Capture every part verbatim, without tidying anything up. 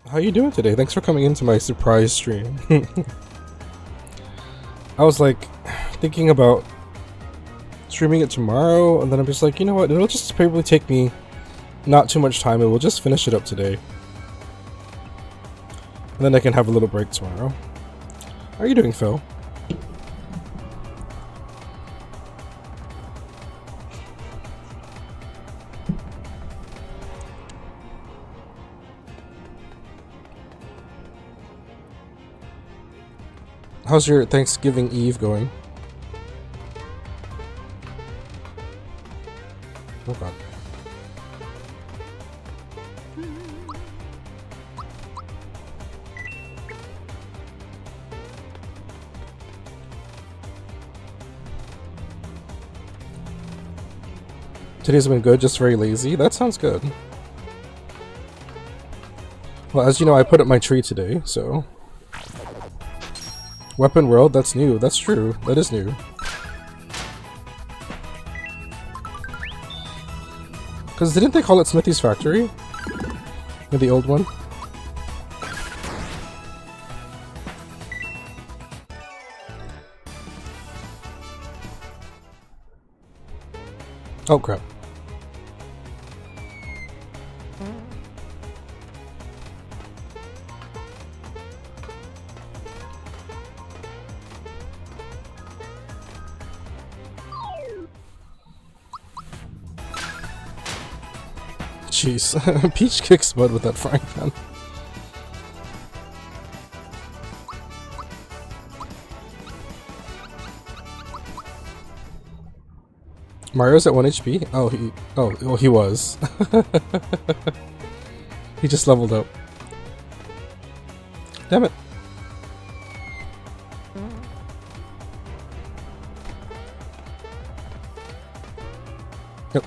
How you doing today? Thanks for coming into my surprise stream. I was like thinking about streaming it tomorrow, and then I'm just like, you know what? It'll just probably take me not too much time, and we'll just finish it up today. And then I can have a little break tomorrow. How are you doing, Phil? How's your Thanksgiving Eve going? Oh god. Today's been good, just very lazy. That sounds good. Well, as you know, I put up my tree today, so... Weapon World, that's new. That's true. That is new. Because didn't they call it Smithy's Factory? In the old one? Oh crap. Jeez, Peach kicks butt with that frying pan. Mario's at one H P? Oh, he... Oh, well, he was. He just leveled up. Damn it. Yep.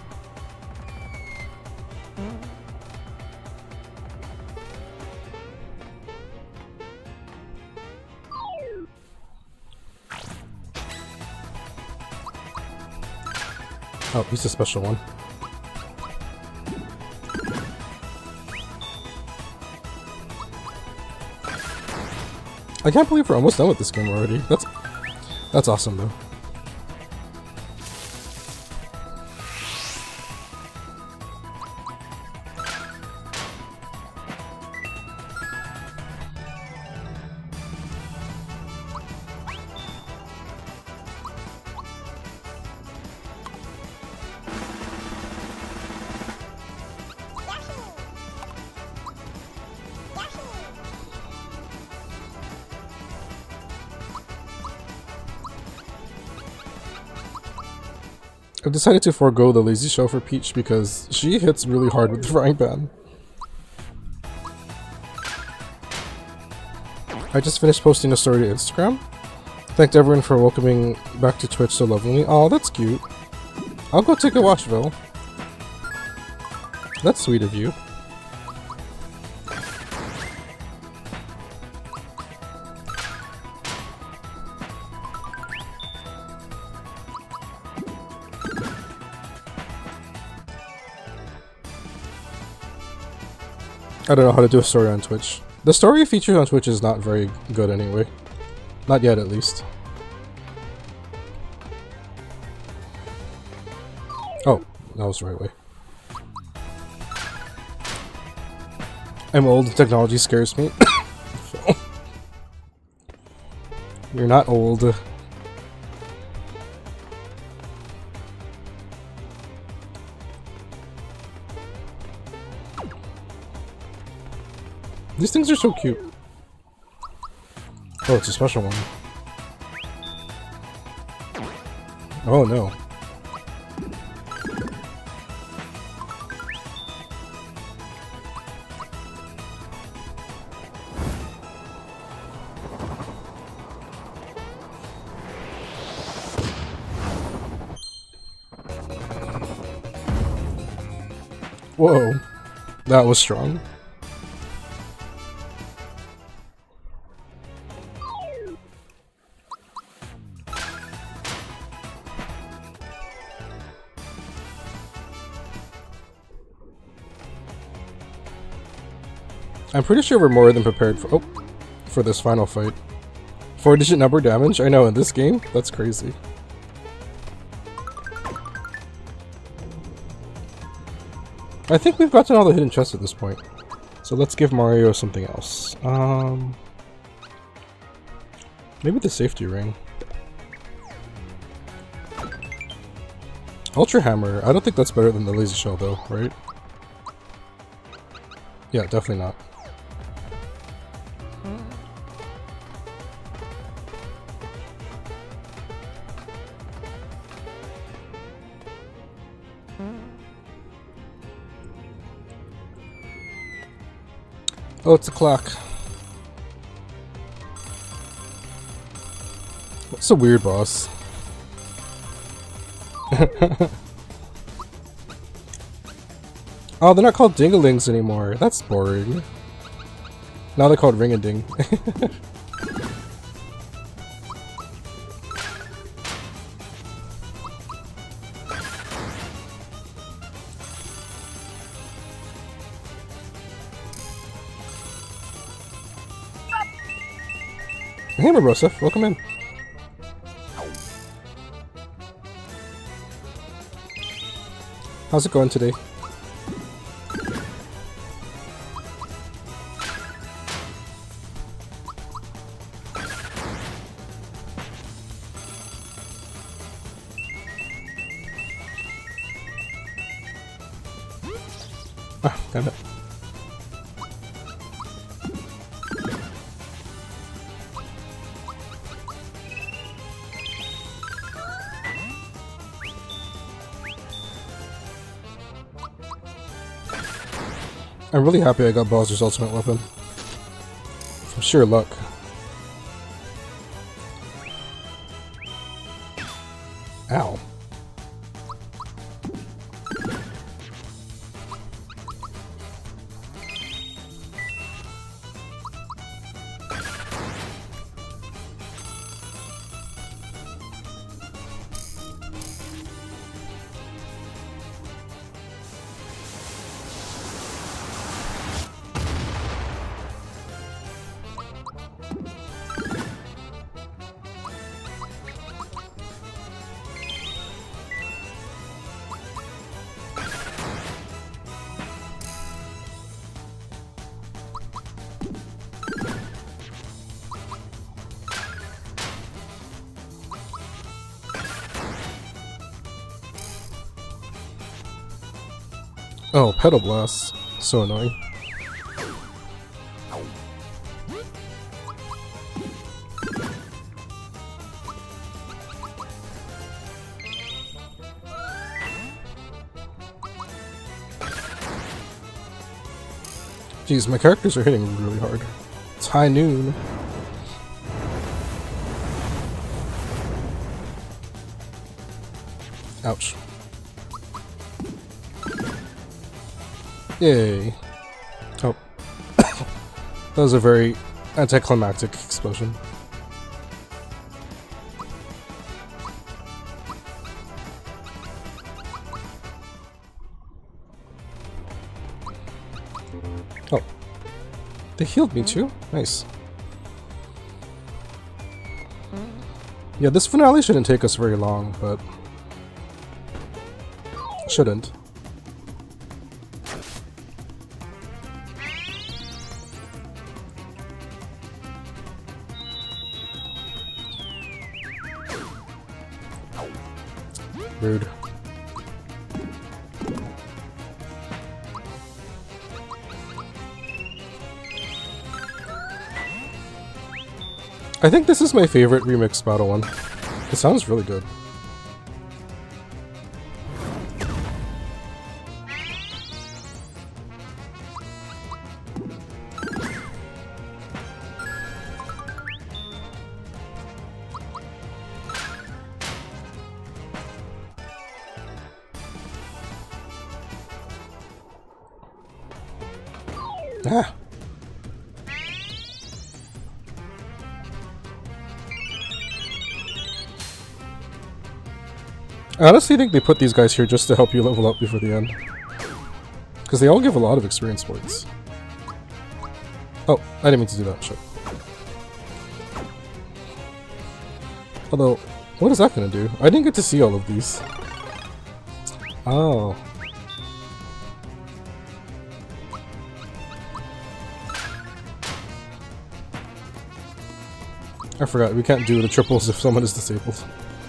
Oh, he's a special one. I can't believe we're almost done with this game already. That's that's awesome though. I've decided to forego the lazy shell for Peach because she hits really hard with the frying pan. I just finished posting a story to Instagram. Thanked everyone for welcoming back to Twitch so lovingly. Oh, that's cute. I'll go take a watch, Phil. That's sweet of you. I don't know how to do a story on Twitch. The story featured on Twitch is not very good anyway. Not yet, at least. Oh, that was the right way. I'm old, technology scares me. You're not old. These things are so cute. Oh, it's a special one. Oh no. Whoa. That was strong. I'm pretty sure we're more than prepared for- oh, for this final fight. Four digit number damage? I know, in this game? That's crazy. I think we've gotten all the hidden chests at this point. So let's give Mario something else. Um, maybe the safety ring. Ultra Hammer. I don't think that's better than the Lazy Shell though, right? Yeah, definitely not. Oh, it's a clock. What's a weird boss? Oh, they're not called Dingalings anymore. That's boring. Now they're called Ring-a-Ding. Hey, Mabrosa, welcome in. How's it going today? Ah, damn it. I'm really happy I got Bowser's ultimate weapon. From sheer luck. Ow. Oh, Petal Blast. So annoying. Jeez, my characters are hitting really hard. It's high noon. Ouch. Yay. Oh. That was a very anticlimactic explosion. Oh. They healed me too? Nice. Yeah, this finale shouldn't take us very long, but... shouldn't. Rude. I think this is my favorite remix battle one. It sounds really good. Ah. I honestly think they put these guys here just to help you level up before the end. Because they all give a lot of experience points. Oh, I didn't mean to do that. Shit. Although, what is that gonna do? I didn't get to see all of these. Oh. I forgot, we can't do the triples if someone is disabled.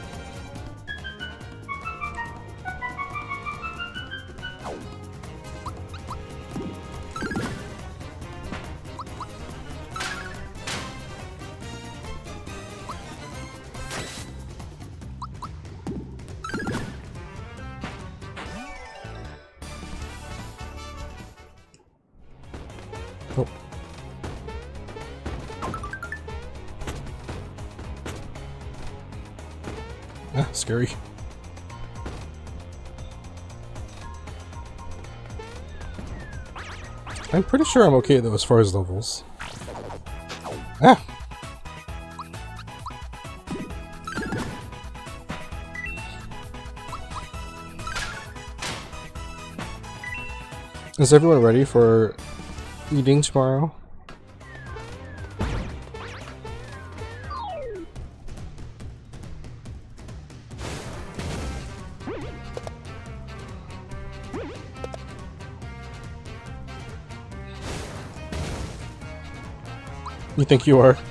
Oh. Ah, scary. I'm pretty sure I'm okay though as far as levels. Ah! Is everyone ready for eating tomorrow? You think you are?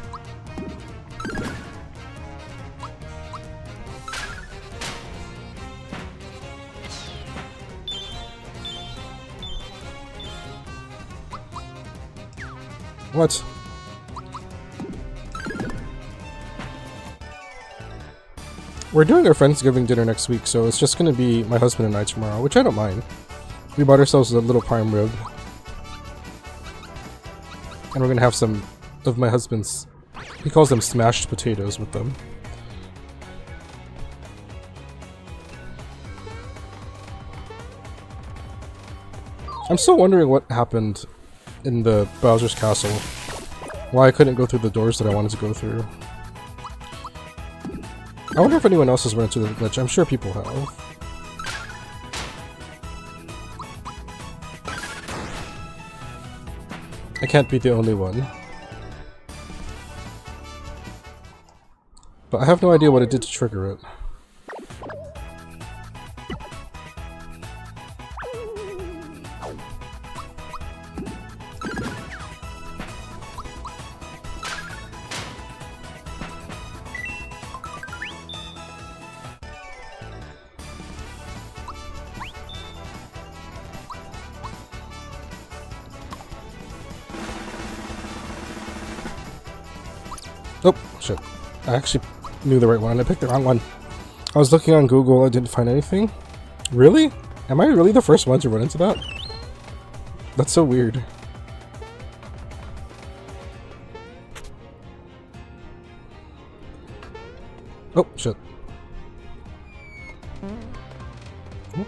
What? We're doing our Friendsgiving dinner next week, so it's just gonna be my husband and I tomorrow, which I don't mind. We bought ourselves a little prime rib. And we're gonna have some of my husband's, he calls them smashed potatoes with them. I'm still wondering what happened in the Bowser's Castle. Why I couldn't go through the doors that I wanted to go through. I wonder if anyone else has run into the glitch. I'm sure people have. I can't be the only one. But I have no idea what it did to trigger it. Oh, shit. I actually knew the right one. I picked the wrong one. I was looking on Google, I didn't find anything. Really? Am I really the first one to run into that? That's so weird. Oh, shit. Oh.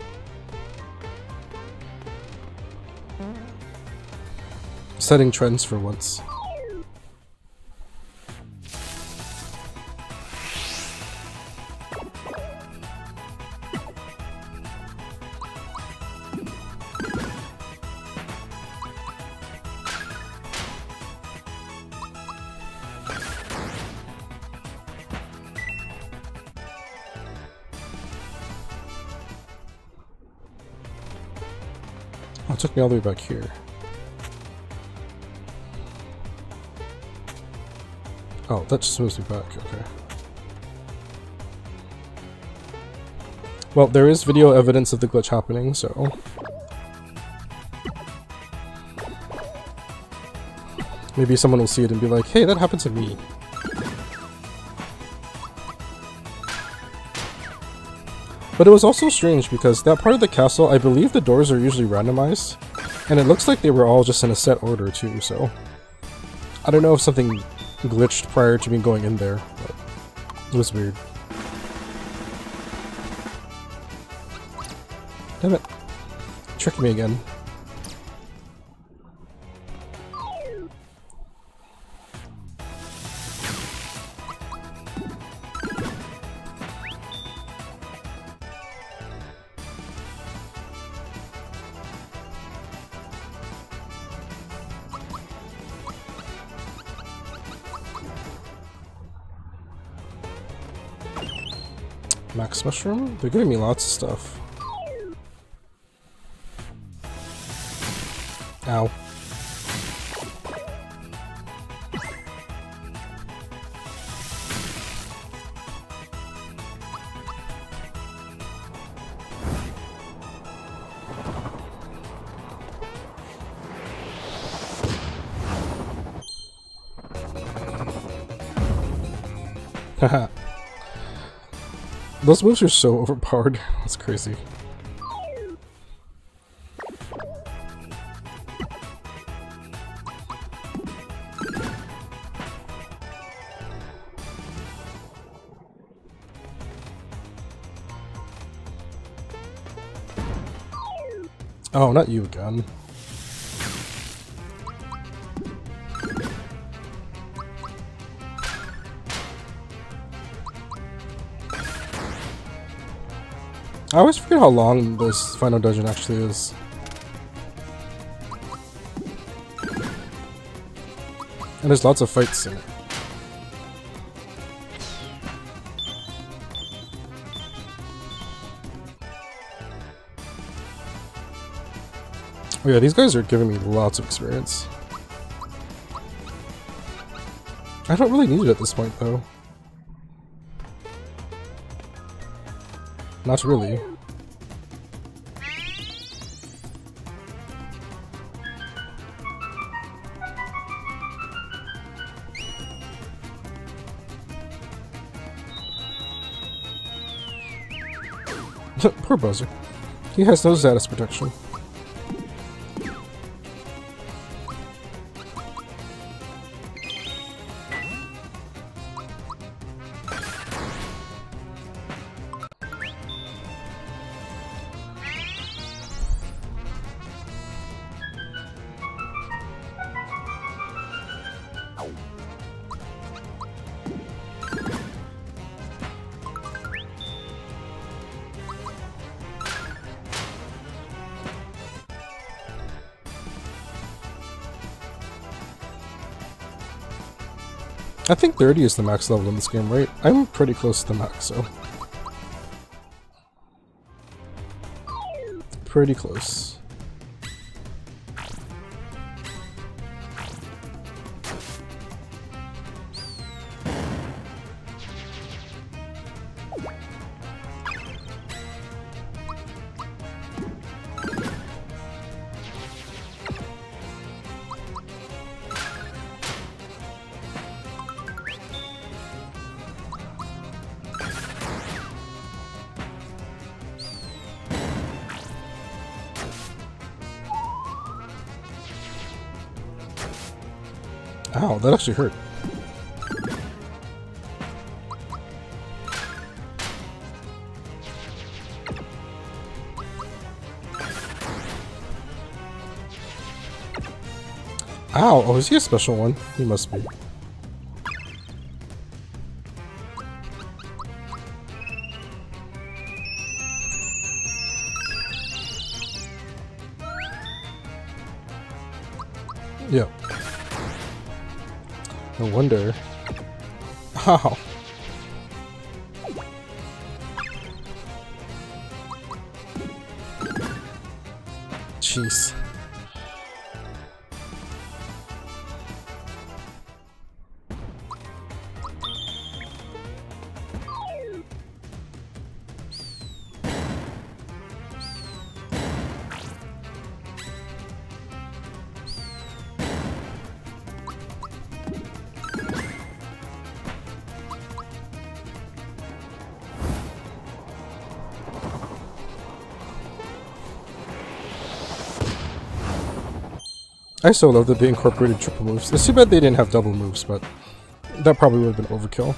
Setting trends for once. Oh, it took me all the way back here. Oh, that just moves me back, okay. Well, there is video evidence of the glitch happening, so... maybe someone will see it and be like, hey, that happened to me. But it was also strange because that part of the castle, I believe the doors are usually randomized, and it looks like they were all just in a set order too, so... I don't know if something glitched prior to me going in there, but it was weird. Damn it. Tricked me again. Max Mushroom? They're giving me lots of stuff. Ow. Haha. Those moves are so overpowered. That's crazy. Oh, not you again. I always forget how long this final dungeon actually is. And there's lots of fights in it. Oh yeah, these guys are giving me lots of experience. I don't really need it at this point though. Not really. Poor Bowser. He has no status protection. I think thirty is the max level in this game, right? I'm pretty close to the max, so... Pretty close. Ow, that actually hurt. Ow, oh, is he a special one? He must be. Yeah. No wonder. Ow. Jeez. I so love that they incorporated triple moves. It's too bad they didn't have double moves, but that probably would have been overkill.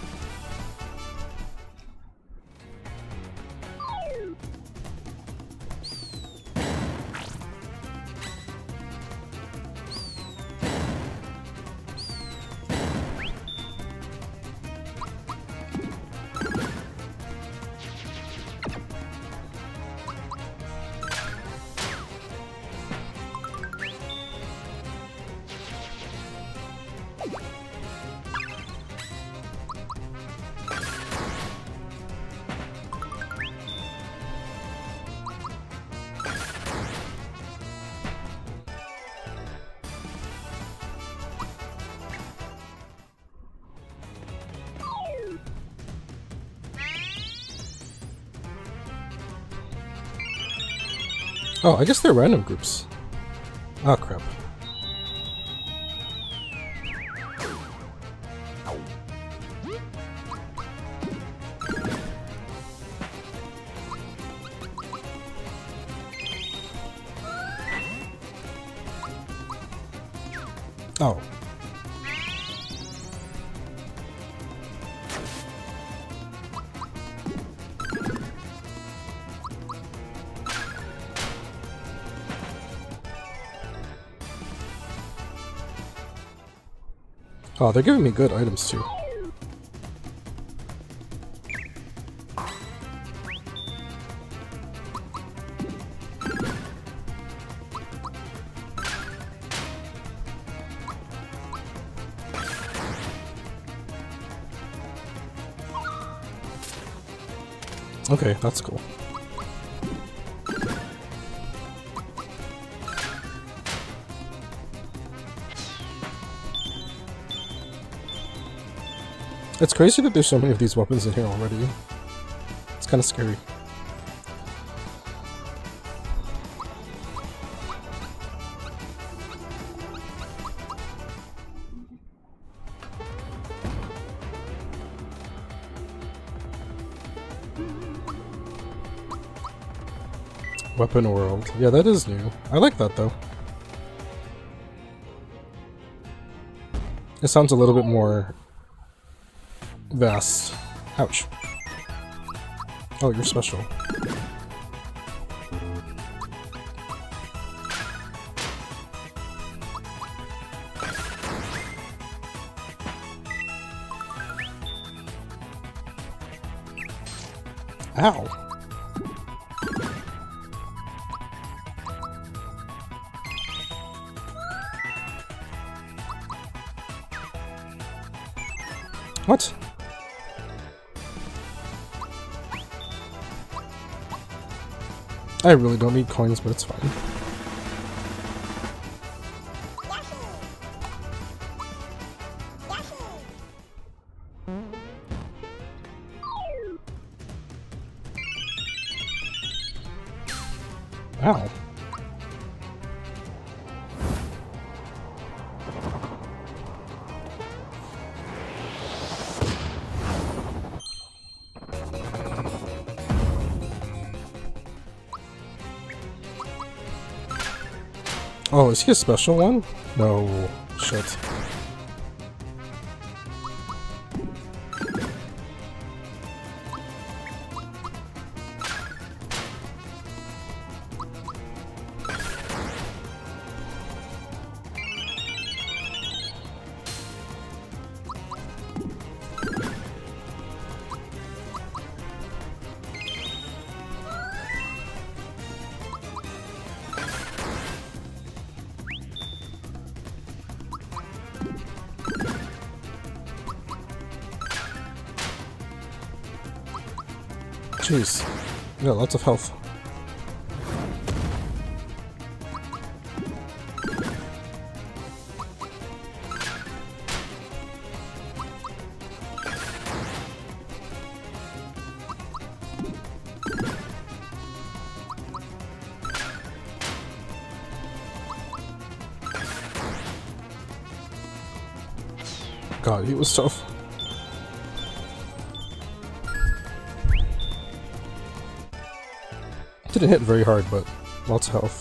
Oh, I guess they're random groups. Ah, crap. Oh. Oh, they're giving me good items too. Okay, that's cool. It's crazy that there's so many of these weapons in here already. It's kind of scary. Weapon World. Yeah, that is new. I like that though. It sounds a little bit more vast. Ouch. Oh, you're special. Ow. What? I really don't need coins, but it's fine. Ow. Oh, is he a special one? No. Shit. Jeez. Yeah, lots of health. God, he was tough. Didn't hit very hard, but lots of health.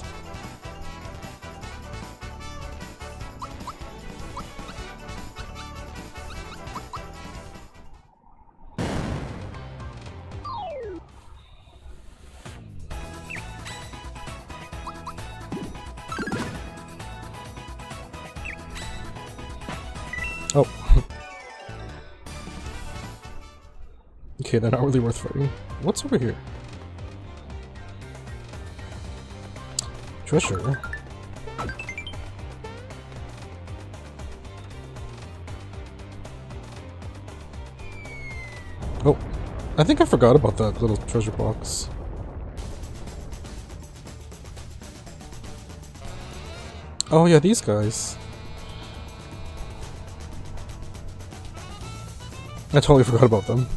Oh. Okay, they're not really worth fighting. What's over here? Treasure. Oh, I think I forgot about that little treasure box. Oh yeah, these guys. I totally forgot about them.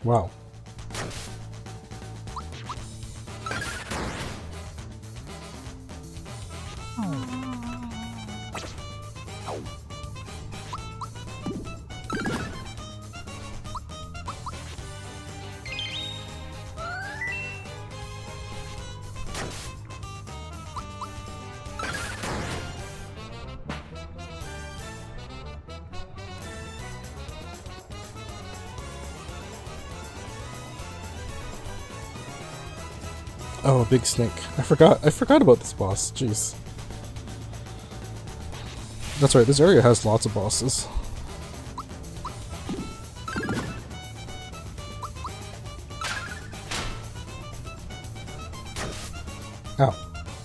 Wow. Oh, a big snake. I forgot. I forgot about this boss. Jeez. That's right, this area has lots of bosses. Ow.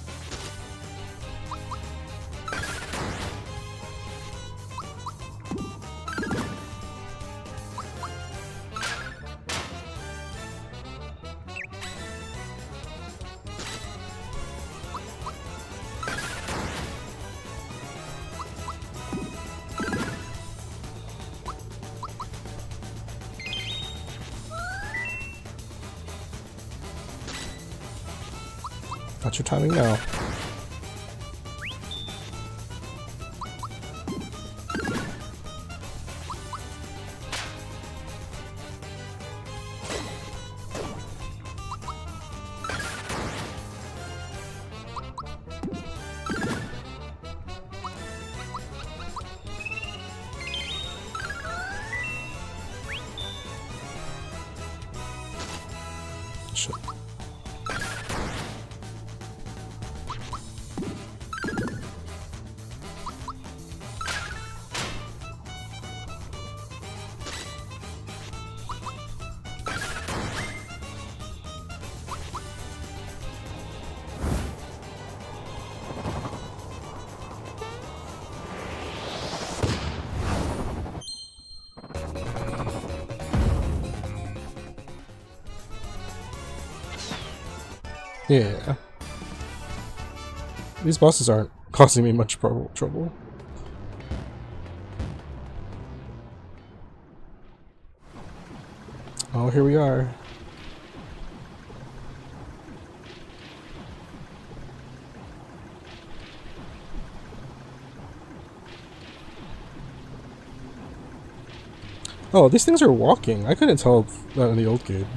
Not your timing now. Shit. Yeah. These bosses aren't causing me much pro trouble. Oh, here we are. Oh, these things are walking. I couldn't tell that in the old game.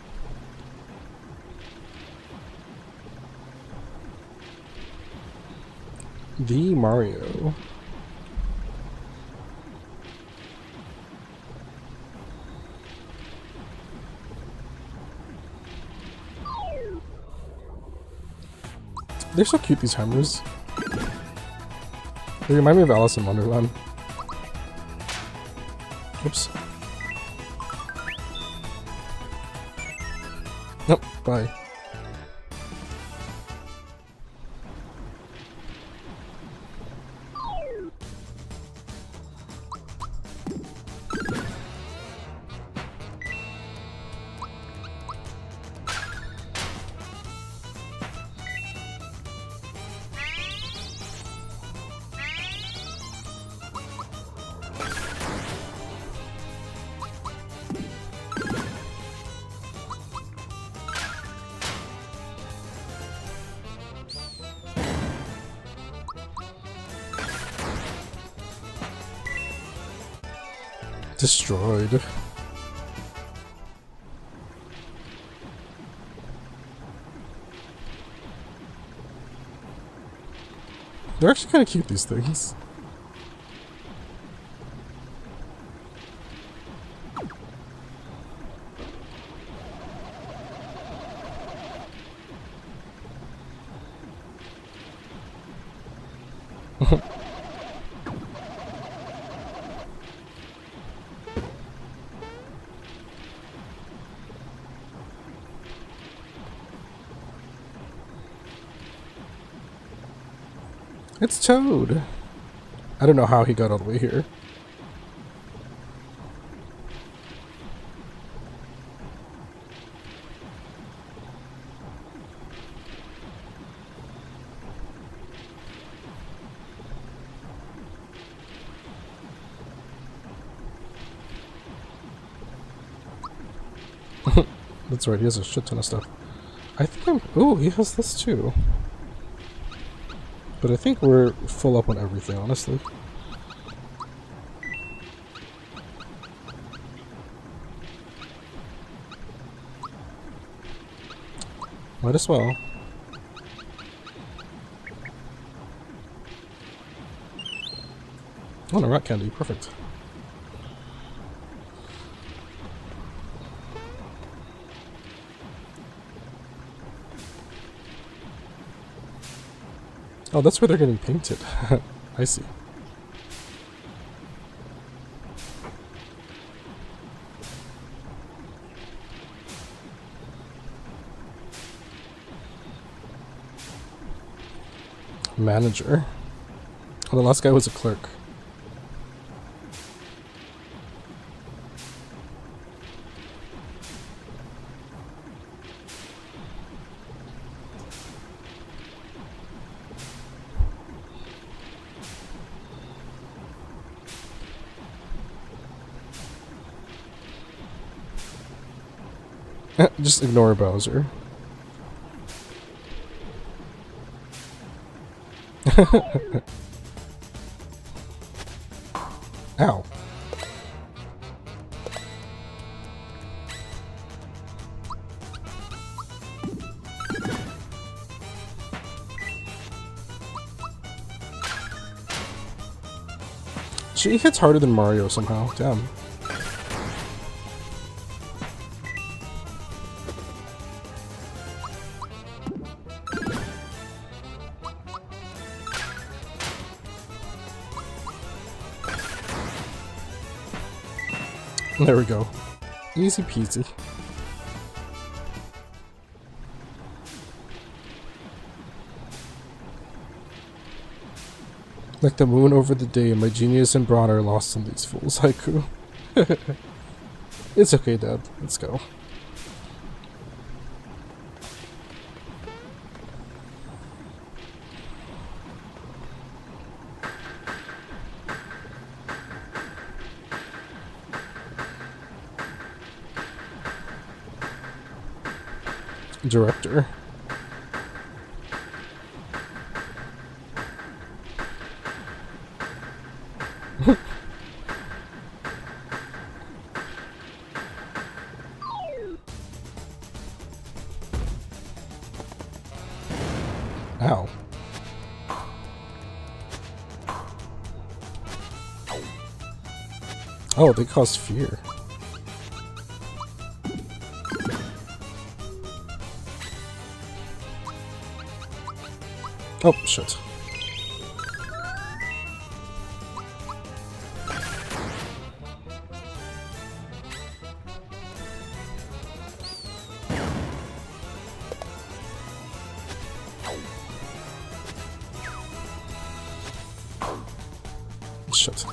The Mario. They're so cute, these hammers. They remind me of Alice in Wonderland. Oops. Nope, bye. Destroyed. They're actually kind of cute, these things. It's Toad! I don't know how he got all the way here. That's right, he has a shit ton of stuff. I think I'm... Ooh, he has this too. But I think we're full up on everything, honestly. Might as well. Oh, no, rat candy. Perfect. Oh, that's where they're getting painted. I see. Manager. Oh, the last guy was a clerk. Just ignore Bowser. Ow. She hits harder than Mario somehow. Damn. There we go. Easy peasy. Like the moon over the day, my genius and brawn are lost in these fools. Haiku. It's okay, Dad. Let's go. Director. Ow. Oh, they cause fear. Oh, shit. Shit.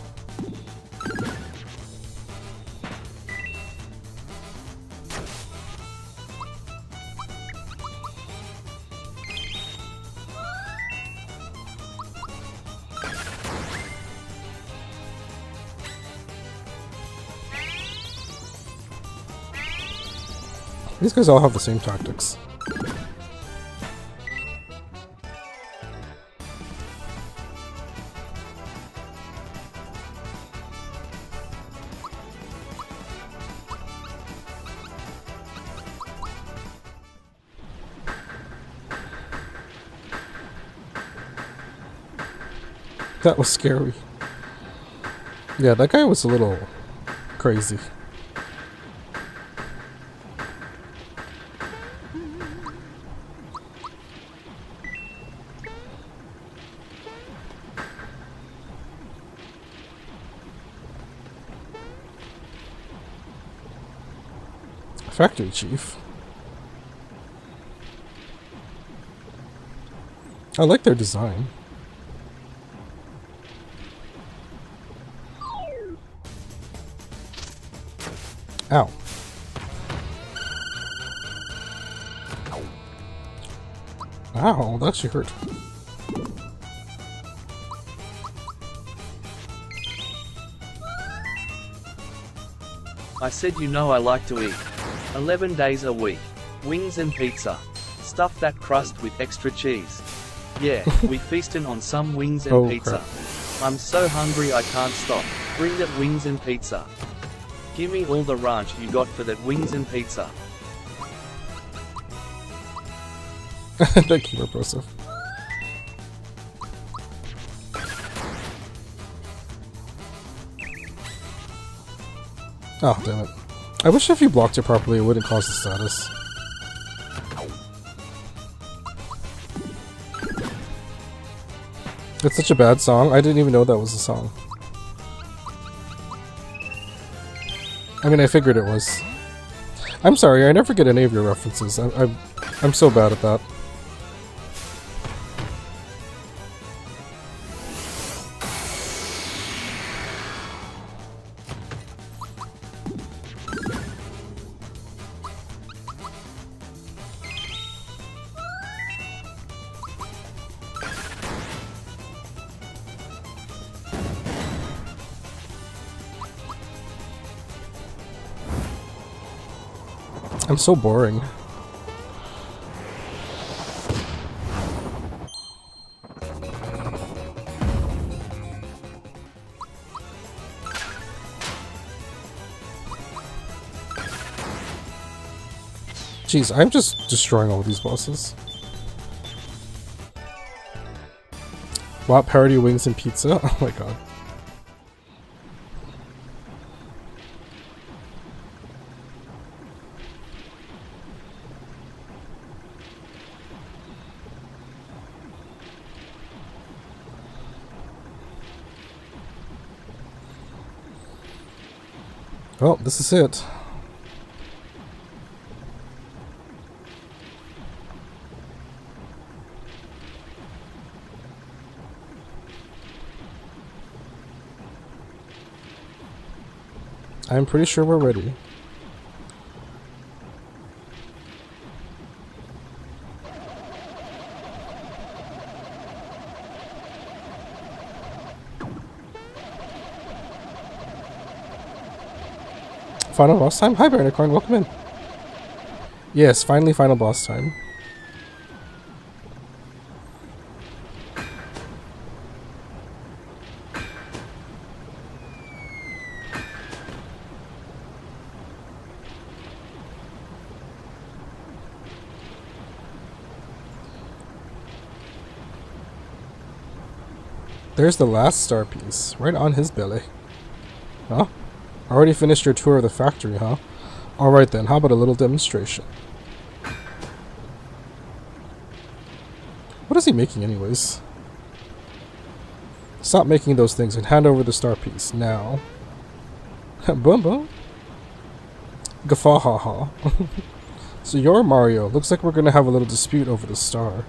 These guys all have the same tactics. That was scary. Yeah, that guy was a little crazy. Factory Chief. I like their design. Ow. Ow, that actually hurt. I said you know I like to eat. eleven days a week. Wings and pizza. Stuff that crust with extra cheese. Yeah, we feastin' on some wings and Oh, pizza. crap. I'm so hungry I can't stop. Bring that wings and pizza. Give me all the ranch you got for that wings and pizza. Thank you, Repulsive. Oh, damn it. I wish if you blocked it properly, it wouldn't cause the status. It's such a bad song. I didn't even know that was a song. I mean, I figured it was. I'm sorry, I never get any of your references. I, I'm, I'm so bad at that. I'm so boring. Jeez, I'm just destroying all these bosses. What parody wings and pizza? Oh my god. Well, this is it. I'm pretty sure we're ready. Final boss time? Hi, Baronicorn, welcome in. Yes, finally final boss time. There's the last star piece, right on his belly. Huh? Already finished your tour of the factory, huh? Alright then, how about a little demonstration? What is he making anyways? Stop making those things and hand over the star piece, now. Boom boom. Guffaw ha ha. So you're Mario. Looks like we're gonna have a little dispute over the star.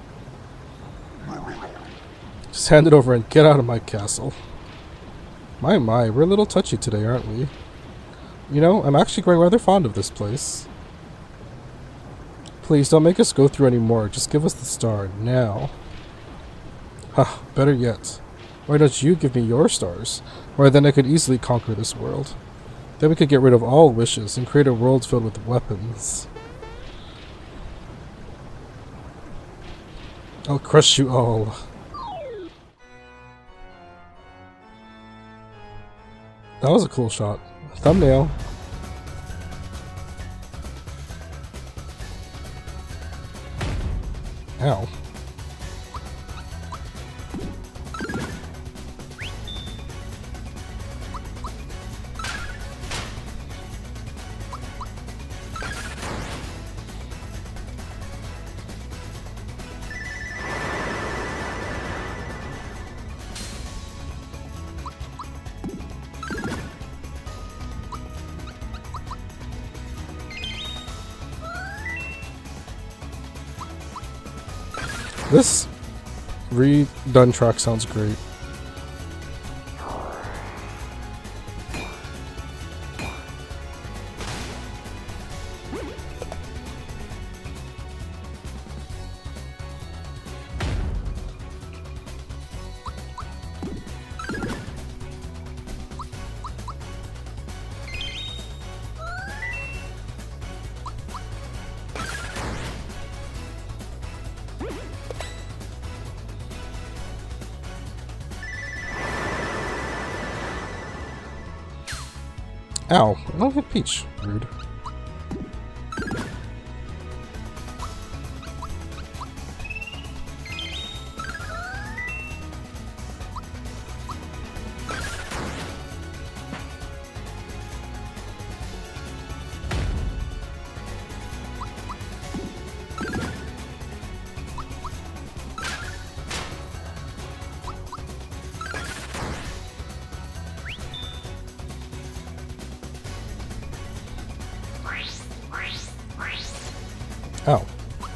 Just hand it over and get out of my castle. My my, we're a little touchy today, aren't we? You know, I'm actually growing rather fond of this place. Please, don't make us go through any more. Just give us the star, now. Huh, better yet. Why don't you give me your stars? Why, then I could easily conquer this world. Then we could get rid of all wishes and create a world filled with weapons. I'll crush you all. That was a cool shot. Thumbnail. Ow. This redone track sounds great. Ow, I don't hit Peach. Rude. Ow.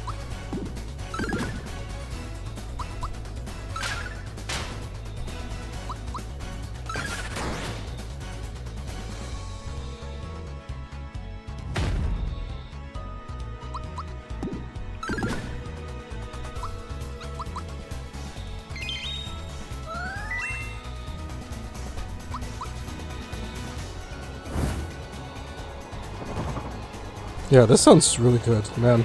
Yeah, this sounds really good, man.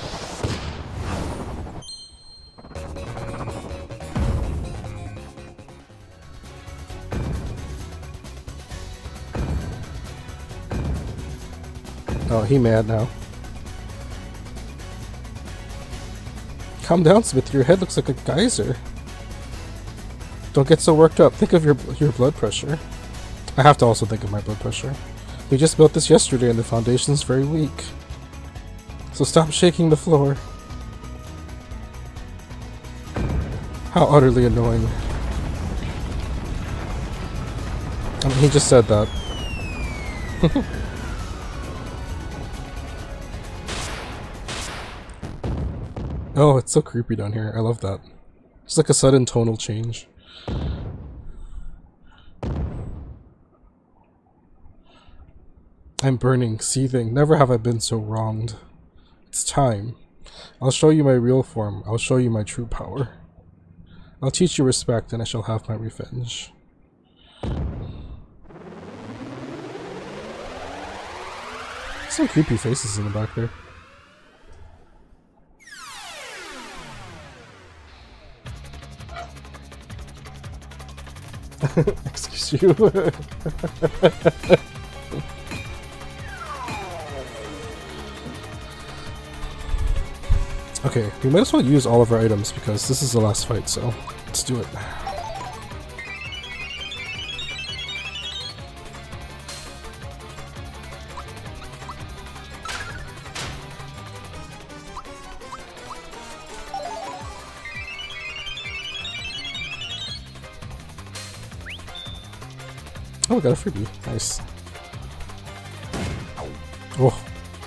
Oh, he mad now. Calm down, Smith. Your head looks like a geyser. Don't get so worked up. Think of your your blood pressure. I have to also think of my blood pressure. We just built this yesterday and the foundation's very weak. So stop shaking the floor. How utterly annoying. I mean, he just said that. Oh, it's so creepy down here. I love that. It's like a sudden tonal change. I'm burning, seething. Never have I been so wronged. It's time. I'll show you my real form. I'll show you my true power. I'll teach you respect, and I shall have my revenge. Some creepy faces in the back there. Excuse you. Okay, we might as well use all of our items because this is the last fight, so let's do it. Oh, we got a freebie. Nice. Oh.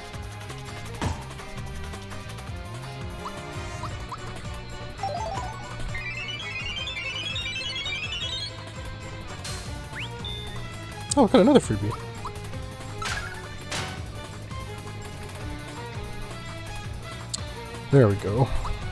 Oh, I got another freebie. There we go.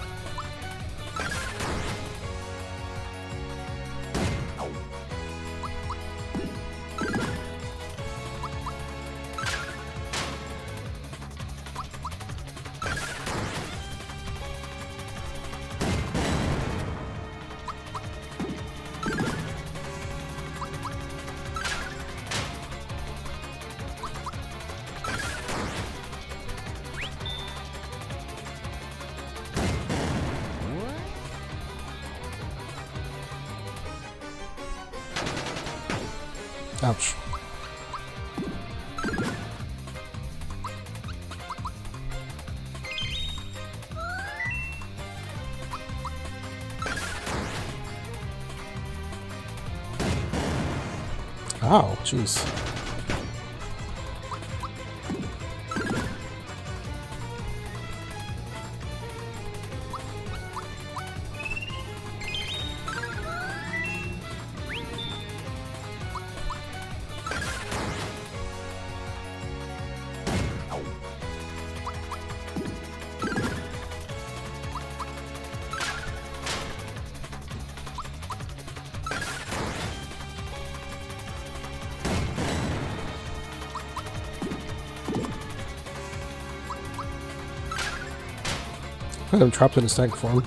Ouch. Ow, jeez. I'm trapped in a stank form.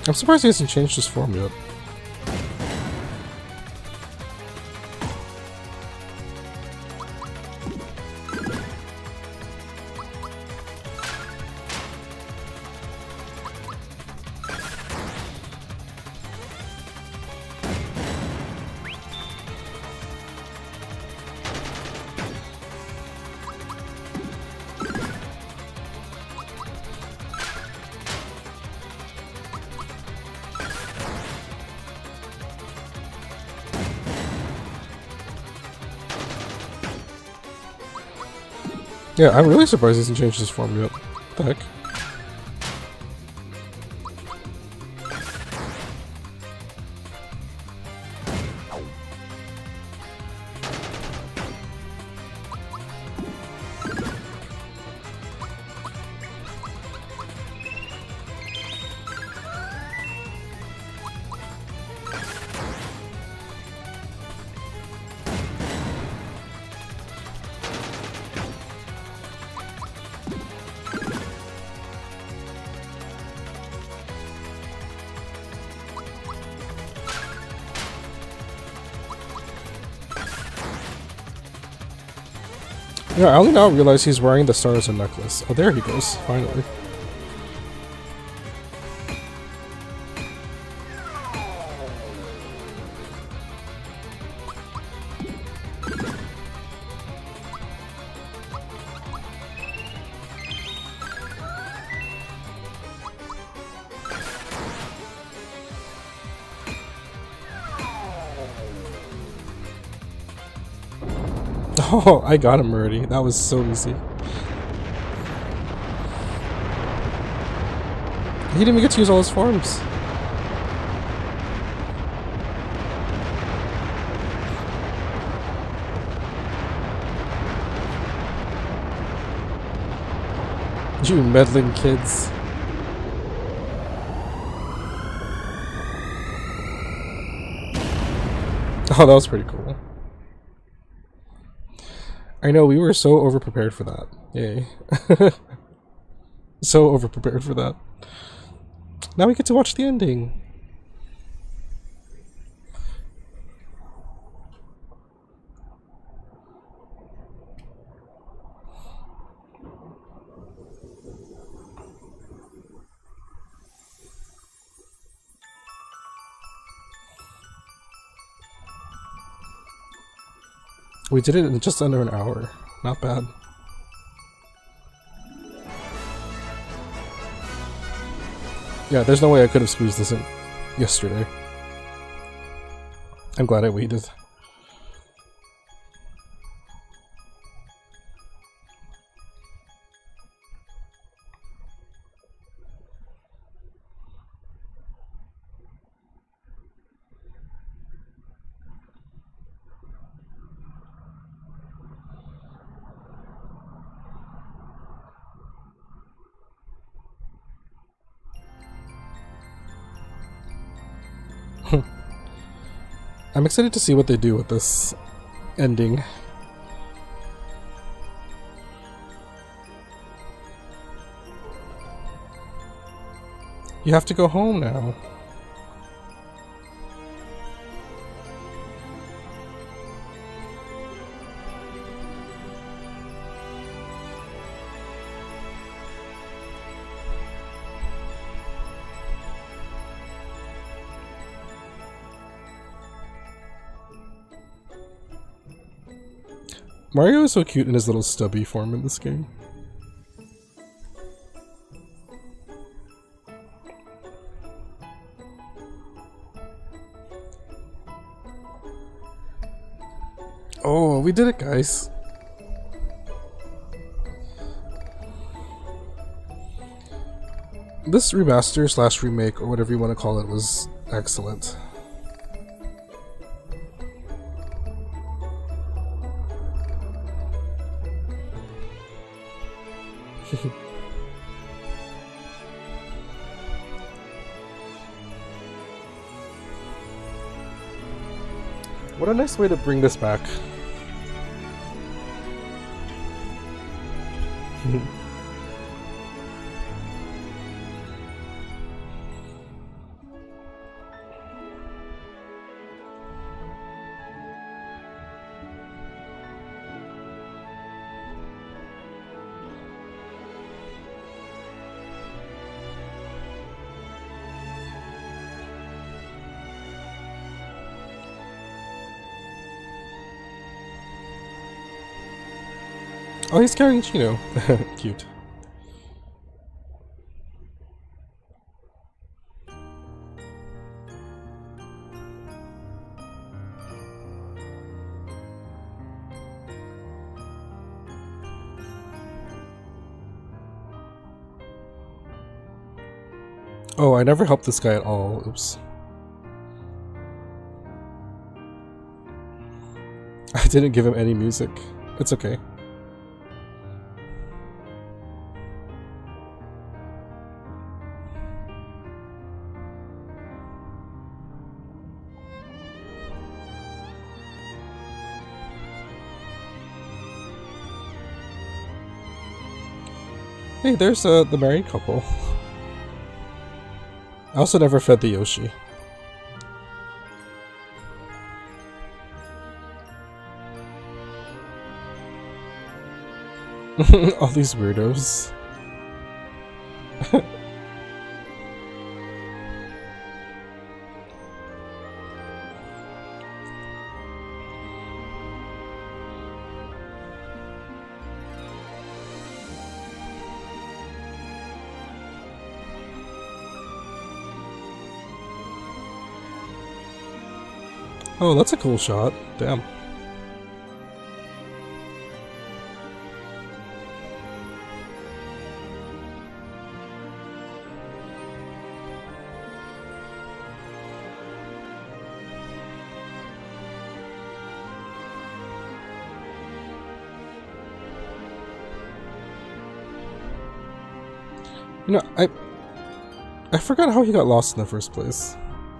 I'm surprised he hasn't changed his form yet. Yeah, I'm really surprised he hasn't changed his form yet. What the heck? Yeah, I only now realize he's wearing the star as a necklace. Oh, there he goes, finally. Oh, I got him already. That was so easy. He didn't even get to use all his forms. You meddling kids. Oh, that was pretty cool. I know, we were so overprepared for that. Yay. So overprepared for that. Now we get to watch the ending. We did it in just under an hour. Not bad. Yeah, there's no way I could have squeezed this in yesterday. I'm glad I waited. I'm excited to see what they do with this ending. You have to go home now. Mario is so cute in his little stubby form in this game. Oh, we did it, guys. This remaster slash remake, or whatever you want to call it, was excellent. What a nice way to bring this back. Oh, he's carrying Chino. Cute. Oh, I never helped this guy at all. Oops. I didn't give him any music. It's okay. Hey, there's uh, the married couple. I also never fed the Yoshi. All these weirdos. Oh, that's a cool shot. Damn. You know, I I forgot how he got lost in the first place.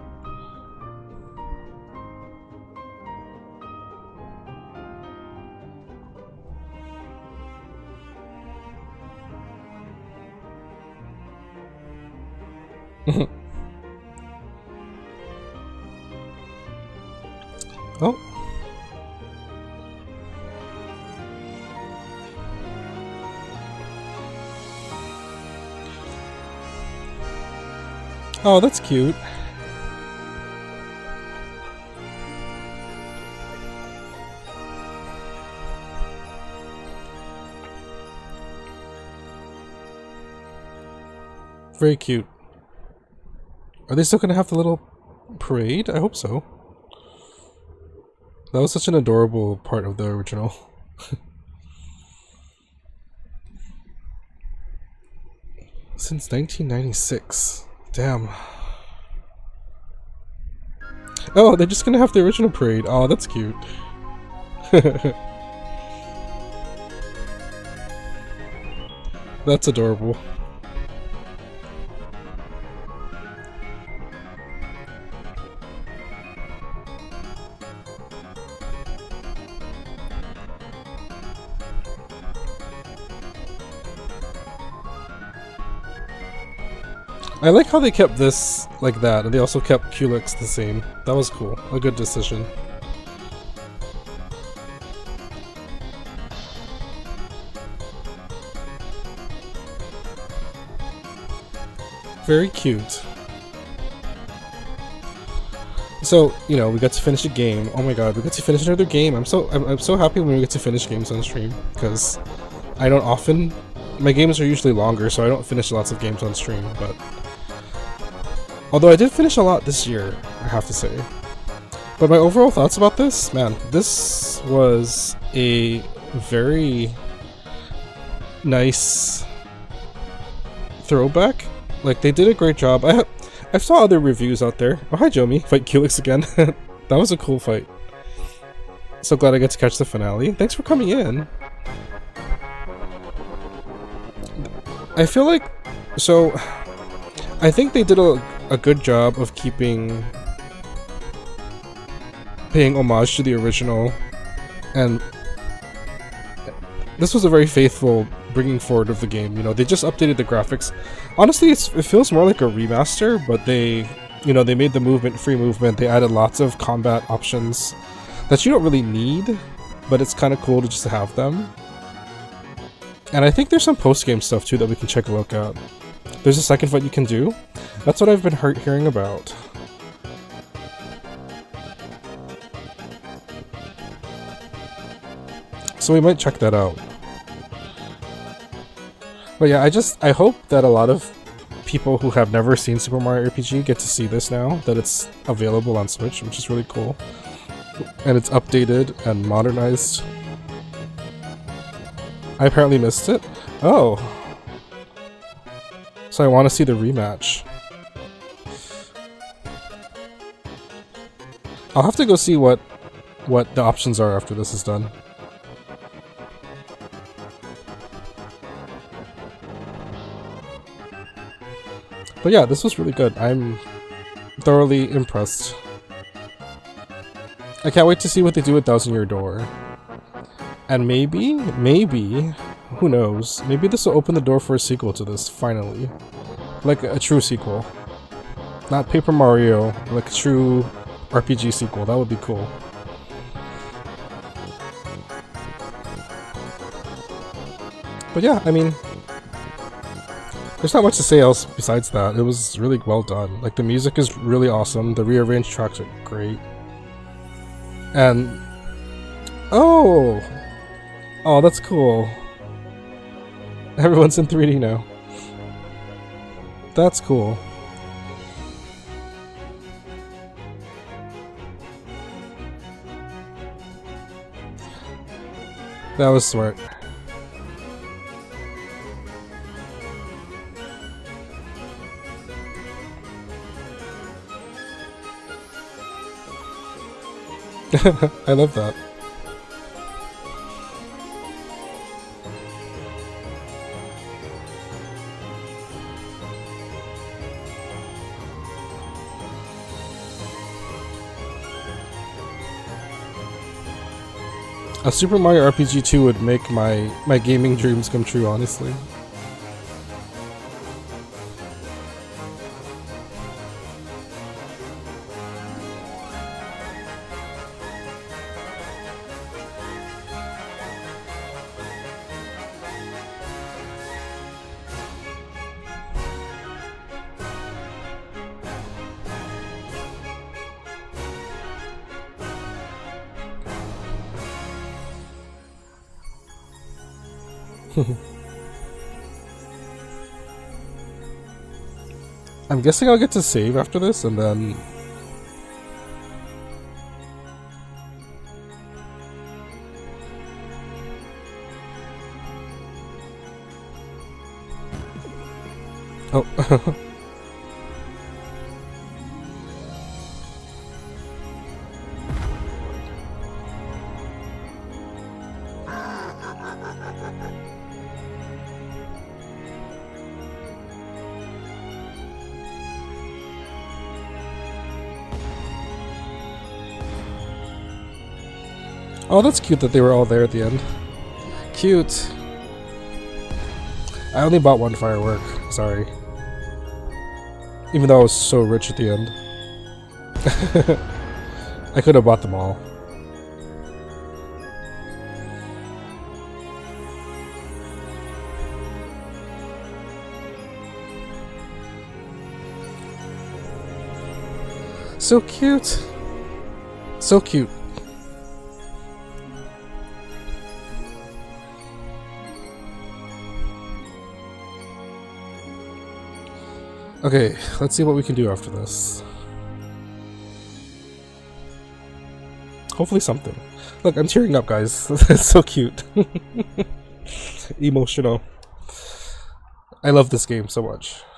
Oh. Oh, that's cute. Very cute. Are they still gonna have the little parade? I hope so. That was such an adorable part of the original. Since nineteen ninety-six. Damn. Oh, they're just gonna have the original parade. Oh, that's cute. That's adorable. I like how they kept this like that, and they also kept Culex the same. That was cool. A good decision. Very cute. So, you know, we got to finish a game. Oh my god, we got to finish another game. I'm so I'm, I'm so happy when we get to finish games on stream, because I don't often... My games are usually longer, so I don't finish lots of games on stream, but... Although I did finish a lot this year, I have to say. But my overall thoughts about this, man, this was a very nice throwback. Like, they did a great job. I I saw other reviews out there. Oh, hi, Jomi. Fight Culex again. That was a cool fight. So glad I get to catch the finale. Thanks for coming in. I feel like... So... I think they did a, a good job of keeping... paying homage to the original. And... this was a very faithful bringing forward of the game. You know, they just updated the graphics. Honestly, it's, it feels more like a remaster, but they, you know, they made the movement free movement. They added lots of combat options that you don't really need, but it's kind of cool to just have them. And I think there's some post-game stuff too that we can check a look at. There's a second fight you can do. That's what I've been he- hearing about. So we might check that out. But yeah, I just I hope that a lot of people who have never seen Super Mario R P G get to see this now, that it's available on Switch, which is really cool. And it's updated and modernized. I apparently missed it. Oh. So I want to see the rematch. I'll have to go see what what the options are after this is done. But yeah, this was really good. I'm thoroughly impressed. I can't wait to see what they do with Thousand Year Door. And maybe, maybe, who knows, maybe this will open the door for a sequel to this, finally. Like a true sequel. Not Paper Mario, like a true R P G sequel. That would be cool. But yeah, I mean, there's not much to say else besides that. It was really well done. Like, the music is really awesome. The rearranged tracks are great. And... Oh! Oh, that's cool. Everyone's in three D now. That's cool. That was smart. I love that. A Super Mario R P G two would make my, my gaming dreams come true, honestly. I'm guessing I'll get to save after this, and then... Oh. Oh, that's cute that they were all there at the end. Cute. I only bought one firework, sorry. Even though I was so rich at the end. I could have bought them all. So cute. So cute. Okay, let's see what we can do after this. Hopefully something. Look, I'm tearing up, guys. It's so cute. Emotional. I love this game so much.